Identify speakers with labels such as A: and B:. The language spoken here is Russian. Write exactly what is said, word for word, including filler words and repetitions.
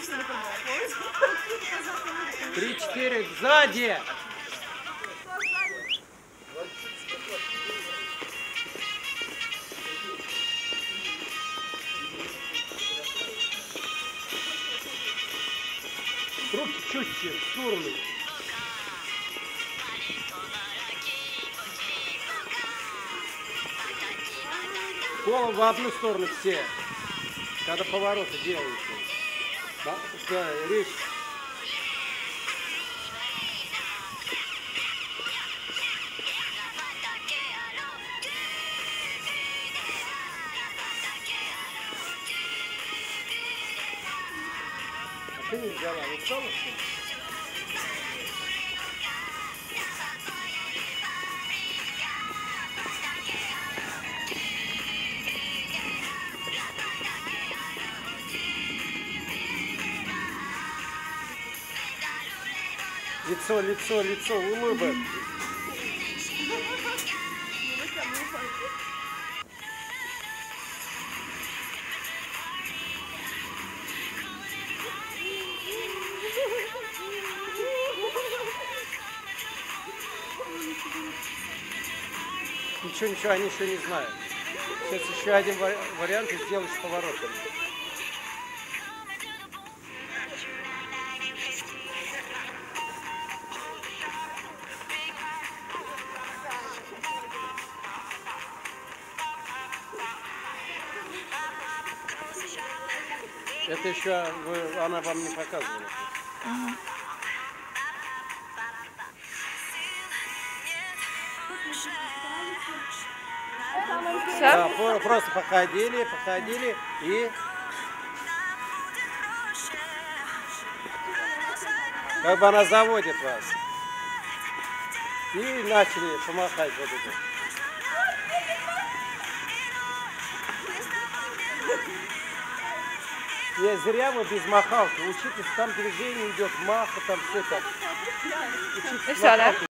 A: Три-четыре, сзади! Руки чуть-чуть в сторону. Голову в одну сторону все, когда повороты делаете. Да, да, речь. А ты не взяла, не взяла? Лицо, лицо, лицо, улыбок. Ничего, ничего, они еще не знают. Сейчас еще один вариант и сделаешь поворотом. Это еще вы, она вам не показывала.
B: Ага.
A: Да, просто походили, походили и как бы она заводит вас. И начали помахать вот это. Не зря вы без махалки. Учитесь, там движение идет, маха, там все так. Учитесь махалки